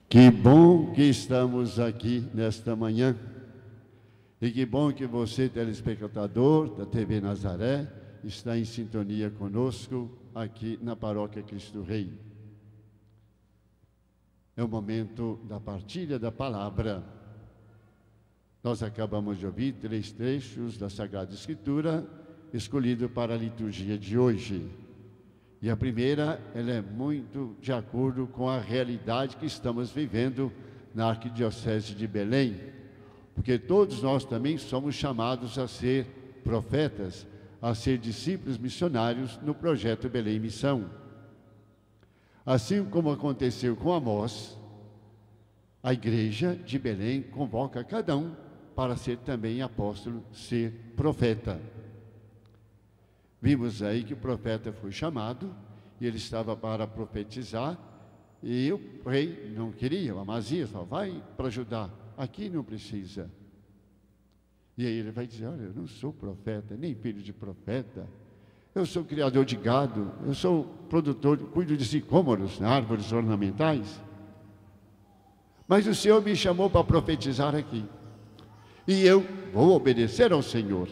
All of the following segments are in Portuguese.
Que bom que estamos aqui nesta manhã. E que bom que você, telespectador da TV Nazaré, está em sintonia conosco aqui na Paróquia Cristo Rei. É o momento da partilha da palavra. Nós acabamos de ouvir 3 trechos da Sagrada Escritura escolhidos para a liturgia de hoje. E a primeira, ela é muito de acordo com a realidade que estamos vivendo na Arquidiocese de Belém, porque todos nós também somos chamados a ser profetas, a ser discípulos missionários no projeto Belém Missão. Assim como aconteceu com Amós, a igreja de Belém convoca cada um para ser também apóstolo, ser profeta. Vimos aí que o profeta foi chamado e ele estava para profetizar e o rei não queria, o Amazias falou, vai para ajudar, aqui não precisa. E aí ele vai dizer, olha, eu não sou profeta, nem filho de profeta, eu sou criador de gado, eu sou produtor, cuido de sicômoros, árvores ornamentais. Mas o Senhor me chamou para profetizar aqui e eu vou obedecer ao Senhor.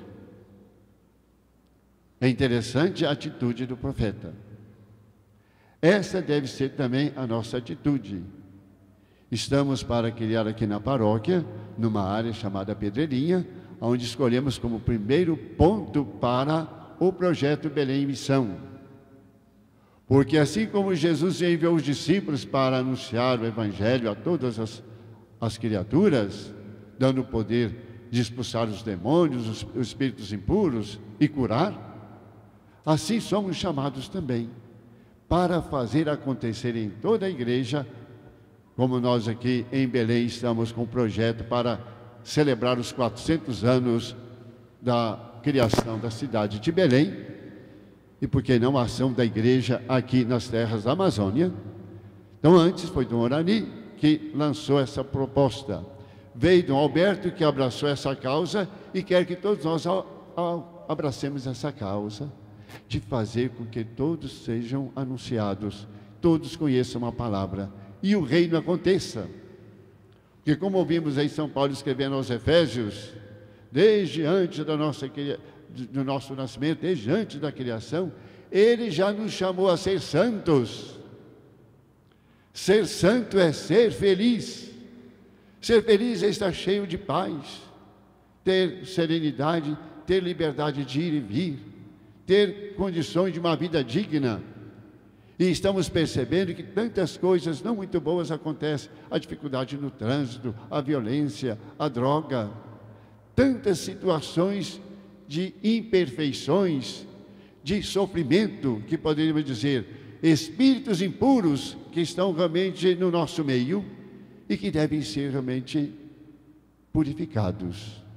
É interessante a atitude do profeta. Essa deve ser também a nossa atitude. Estamos para criar aqui na paróquia, numa área chamada Pedreirinha, onde escolhemos como primeiro ponto para o projeto Belém Missão. Porque assim como Jesus enviou os discípulos para anunciar o Evangelho a todas as criaturas, dando o poder de expulsar os demônios, os espíritos impuros e curar, assim somos chamados também para fazer acontecer em toda a igreja, como nós aqui em Belém estamos com um projeto para celebrar os 400 anos da criação da cidade de Belém, e por que não a ação da igreja aqui nas terras da Amazônia. Então antes foi Dom Orani que lançou essa proposta, veio Dom Alberto que abraçou essa causa e quer que todos nós abracemos essa causa, de fazer com que todos sejam anunciados, todos conheçam a palavra e o reino aconteça. Porque como ouvimos aí São Paulo escrevendo aos Efésios, desde antes do nosso nascimento, desde antes da criação, Ele já nos chamou a ser santos. Ser santo é ser feliz. Ser feliz é estar cheio de paz, ter serenidade, ter liberdade de ir e vir, ter condições de uma vida digna. E estamos percebendo que tantas coisas não muito boas acontecem, a dificuldade no trânsito, a violência, a droga, tantas situações de imperfeições, de sofrimento, que poderíamos dizer, espíritos impuros que estão realmente no nosso meio e que devem ser realmente purificados.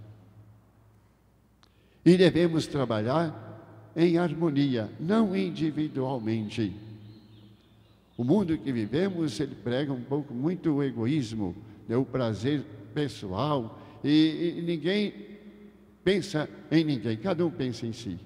E devemos trabalhar em harmonia, não individualmente. O mundo que vivemos, ele prega um pouco muito o egoísmo, o prazer pessoal, e ninguém pensa em ninguém, cada um pensa em si.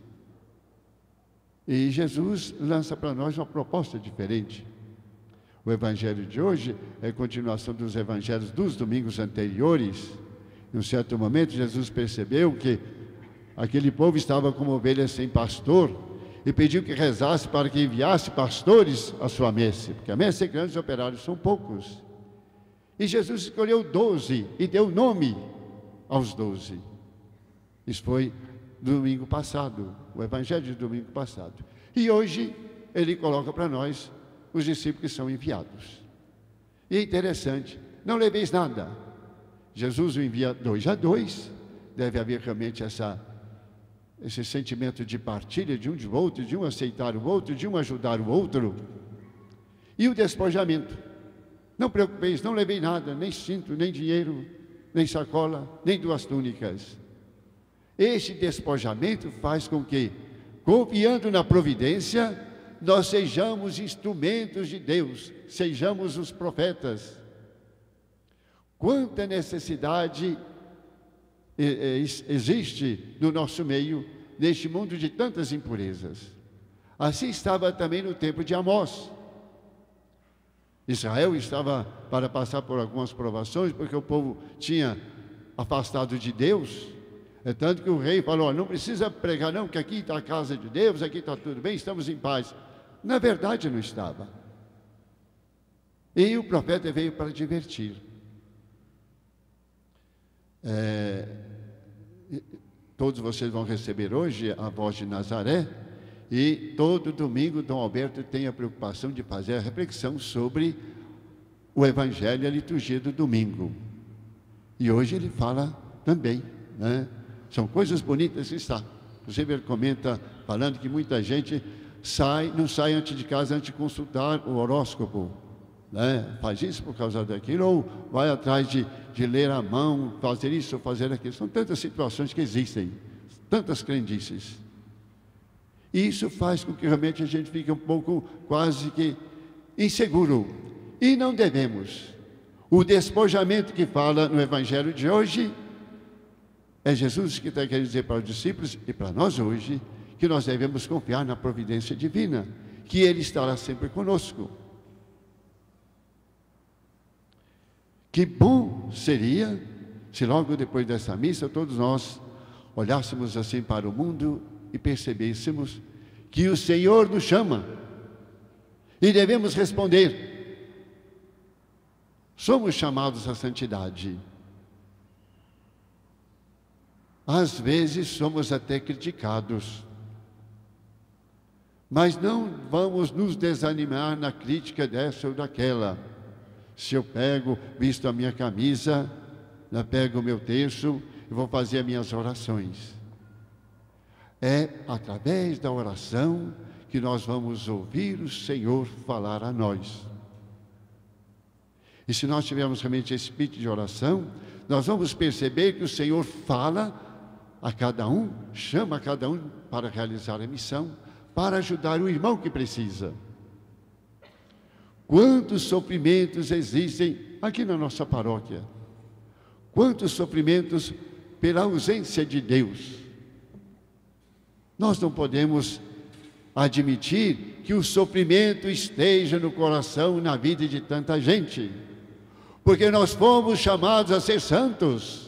E Jesus lança para nós uma proposta diferente. O evangelho de hoje é a continuação dos evangelhos dos domingos anteriores. Em um certo momento, Jesus percebeu que aquele povo estava como ovelhas sem pastor e pediu que rezasse para que enviasse pastores à sua messe, porque a messe é grande, os operários são poucos. E Jesus escolheu 12 e deu nome aos 12. Isso foi domingo passado, o evangelho de domingo passado. E hoje ele coloca para nós os discípulos que são enviados. E é interessante, não leveis nada. Jesus o envia 2 a 2, deve haver realmente esse sentimento de partilha de um de outro, de um aceitar o outro, de um ajudar o outro. E o despojamento. Não preocupeis, não levei nada, nem cinto, nem dinheiro, nem sacola, nem 2 túnicas. Este despojamento faz com que, confiando na providência, nós sejamos instrumentos de Deus, sejamos os profetas. Quanta necessidade existe no nosso meio, neste mundo de tantas impurezas. Assim estava também no tempo de Amós. Israel estava para passar por algumas provações, porque o povo tinha afastado de Deus. É tanto que o rei falou: não precisa pregar não, que aqui está a casa de Deus, aqui está tudo bem, estamos em paz. Na verdade não estava. E o profeta veio para advertir. Todos vocês vão receber hoje a voz de Nazaré, e todo domingo Dom Alberto tem a preocupação de fazer a reflexão sobre o Evangelho e a liturgia do domingo. E hoje ele fala também, né? São coisas bonitas que está. Inclusive ele comenta, falando que muita gente não sai antes de casa antes de consultar o horóscopo, né? Faz isso por causa daquilo, ou vai atrás de ler a mão, fazer isso ou fazer aquilo. São tantas situações que existem, tantas crendices. E isso faz com que realmente a gente fique um pouco quase que inseguro. E não devemos. O despojamento que fala no Evangelho de hoje é Jesus que está querendo dizer para os discípulos e para nós hoje que nós devemos confiar na providência divina, que Ele estará sempre conosco. Que bom seria se logo depois dessa missa todos nós olhássemos assim para o mundo e percebêssemos que o Senhor nos chama e devemos responder. Somos chamados à santidade. Às vezes somos até criticados, mas não vamos nos desanimar na crítica dessa ou daquela. Se eu visto a minha camisa, pego o meu terço e vou fazer as minhas orações. É através da oração que nós vamos ouvir o Senhor falar a nós. E se nós tivermos realmente esse espírito de oração, nós vamos perceber que o Senhor fala a cada um, chama a cada um para realizar a missão, para ajudar o irmão que precisa. Quantos sofrimentos existem aqui na nossa paróquia? Quantos sofrimentos pela ausência de Deus? Nós não podemos admitir que o sofrimento esteja no coração e na vida de tanta gente, porque nós fomos chamados a ser santos.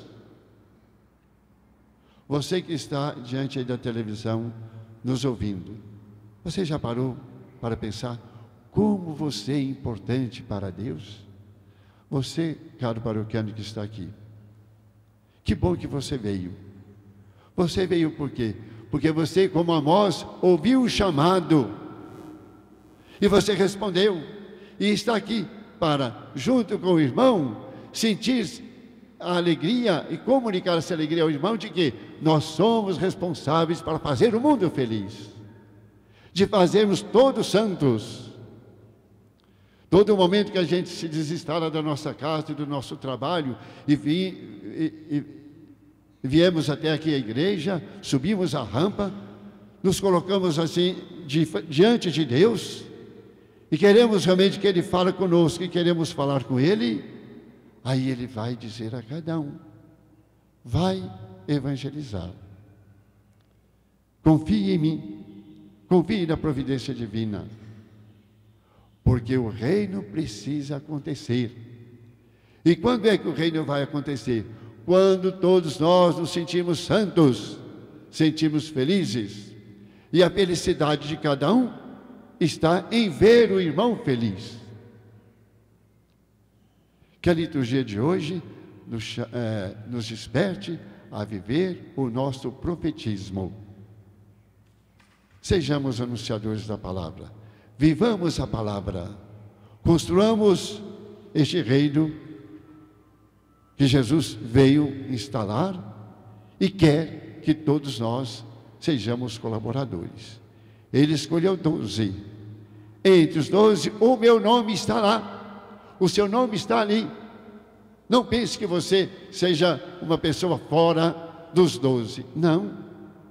Você que está diante da televisão, nos ouvindo, você já parou para pensar como você é importante para Deus? Você, caro paroquiano que está aqui, que bom que você veio. Você veio por quê? Porque você, como Amós, ouviu o chamado e você respondeu, e está aqui para, junto com o irmão, sentir a alegria e comunicar essa alegria ao irmão de que nós somos responsáveis para fazer o mundo feliz, de fazermos todos santos. Todo momento que a gente se desinstala da nossa casa e do nosso trabalho e viemos até aqui a igreja, subimos a rampa, nos colocamos assim diante de Deus e queremos realmente que Ele fale conosco e queremos falar com Ele, aí Ele vai dizer a cada um, vai evangelizar. Confie em mim, confie na providência divina. Porque o reino precisa acontecer. E quando é que o reino vai acontecer? Quando todos nós nos sentimos santos, sentimos felizes. E a felicidade de cada um está em ver o irmão feliz. Que a liturgia de hoje nos desperte a viver o nosso profetismo. Sejamos anunciadores da palavra. Vivamos a palavra, construamos este reino que Jesus veio instalar e quer que todos nós sejamos colaboradores. Ele escolheu 12. Entre os 12, o meu nome está lá, o seu nome está ali. Não pense que você seja uma pessoa fora dos 12. Não.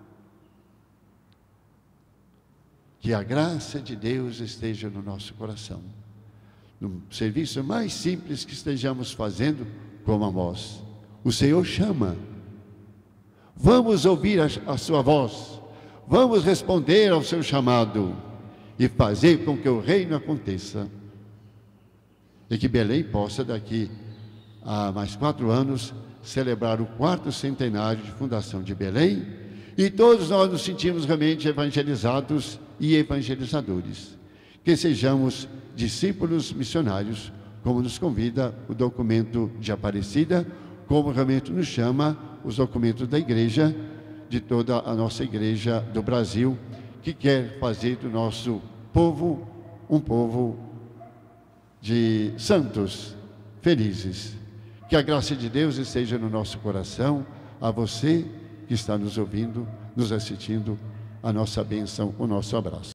Que a graça de Deus esteja no nosso coração. No serviço mais simples que estejamos fazendo, como Amós. O Senhor chama. Vamos ouvir a sua voz. Vamos responder ao seu chamado. E fazer com que o reino aconteça. e que Belém possa, daqui a mais 4 anos, celebrar o 4º centenário de fundação de Belém, e todos nós nos sentimos realmente evangelizados e evangelizadores. Que sejamos discípulos missionários, como nos convida o documento de Aparecida, como realmente nos chama os documentos da igreja, de toda a nossa igreja do Brasil, que quer fazer do nosso povo um povo de santos, felizes. Que a graça de Deus esteja no nosso coração. A você que está nos ouvindo, nos assistindo, a nossa bênção, o nosso abraço.